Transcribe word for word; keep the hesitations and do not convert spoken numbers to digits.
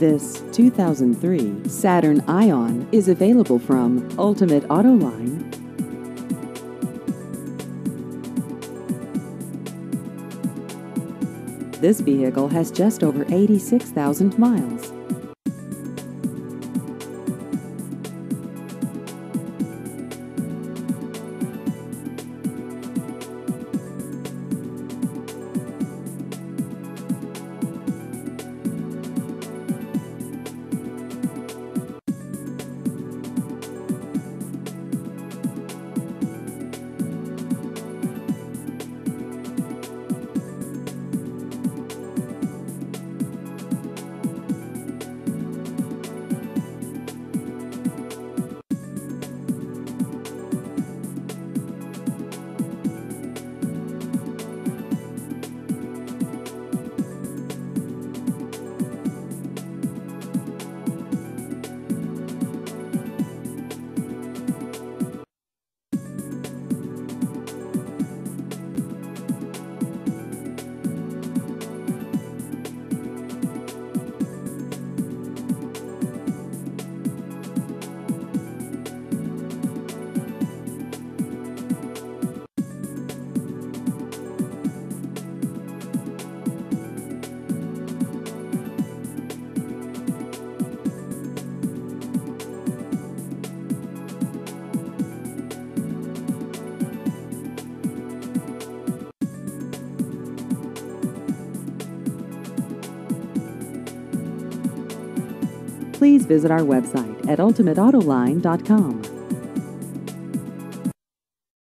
This two thousand three Saturn Ion is available from Ultimate Auto Line. This vehicle has just over eighty-six thousand miles. Please visit our website at ultimate auto line dot com.